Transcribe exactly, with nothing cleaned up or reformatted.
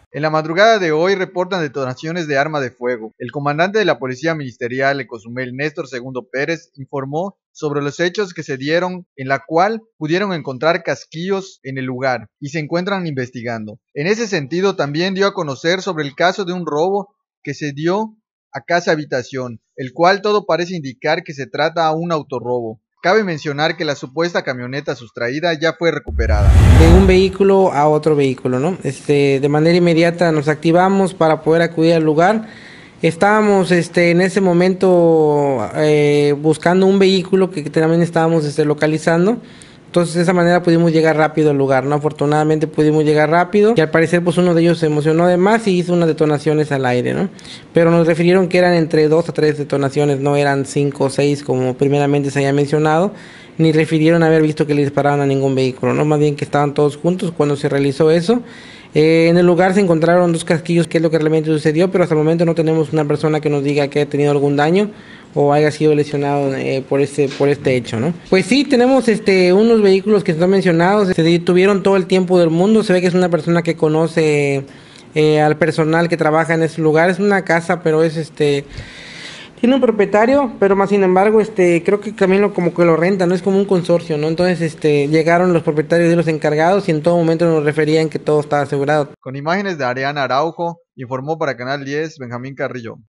En la madrugada de hoy reportan detonaciones de arma de fuego. El comandante de la Policía Ministerial de Cozumel, Néstor Segundo Pérez, informó sobre los hechos que se dieron, en la cual pudieron encontrar casquillos en el lugar y se encuentran investigando. En ese sentido, también dio a conocer sobre el caso de un robo que se dio a casa habitación, el cual todo parece indicar que se trata de un autorrobo. Cabe mencionar que la supuesta camioneta sustraída ya fue recuperada. De un vehículo a otro vehículo, ¿no? Este, de manera inmediata nos activamos para poder acudir al lugar. Estábamos este, en ese momento eh, buscando un vehículo que, que también estábamos este, localizando. Entonces de esa manera pudimos llegar rápido al lugar, ¿no? Afortunadamente pudimos llegar rápido y al parecer pues uno de ellos se emocionó de más y hizo unas detonaciones al aire, ¿no? Pero nos refirieron que eran entre dos a tres detonaciones, no eran cinco o seis como primeramente se había mencionado, ni refirieron haber visto que le disparaban a ningún vehículo, ¿no? Más bien que estaban todos juntos cuando se realizó eso. Eh, en el lugar se encontraron dos casquillos, que es lo que realmente sucedió, pero hasta el momento no tenemos una persona que nos diga que haya tenido algún daño o haya sido lesionado eh, por este por este hecho, ¿no? Pues sí, tenemos este unos vehículos que están mencionados, se detuvieron todo el tiempo del mundo, se ve que es una persona que conoce eh, al personal que trabaja en ese lugar, es una casa, pero es este tiene un propietario, pero más sin embargo, este, creo que también lo, como que lo renta, no es como un consorcio, ¿no? Entonces, este, llegaron los propietarios y los encargados y en todo momento nos referían que todo estaba asegurado. Con imágenes de Ariana Araujo, informó para Canal diez Benjamín Carrillo.